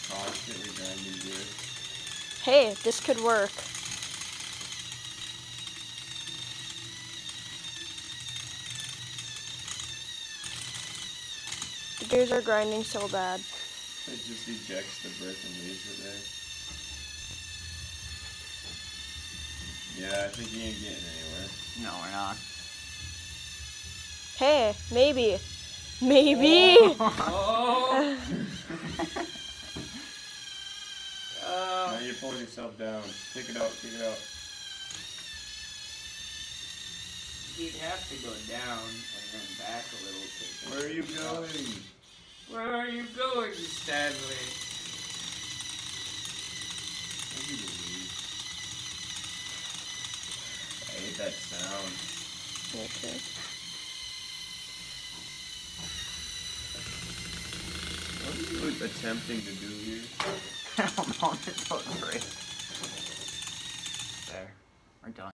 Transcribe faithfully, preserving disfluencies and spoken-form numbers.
Constantly grinding gear. Hey, this could work. The gears are grinding so bad. It just ejects the brick and leaves it there. Yeah, I think he ain't getting anywhere. No, we're not. Hey, maybe. Maybe! Oh. Now uh, you're pulling yourself down. Kick it out, kick it out. He'd have to go down and then back a little to. Where are you going? Where are you going, Stanley? I hate that sound. Okay. What are you attempting to do here? I don't know. It's so great. There. We're done.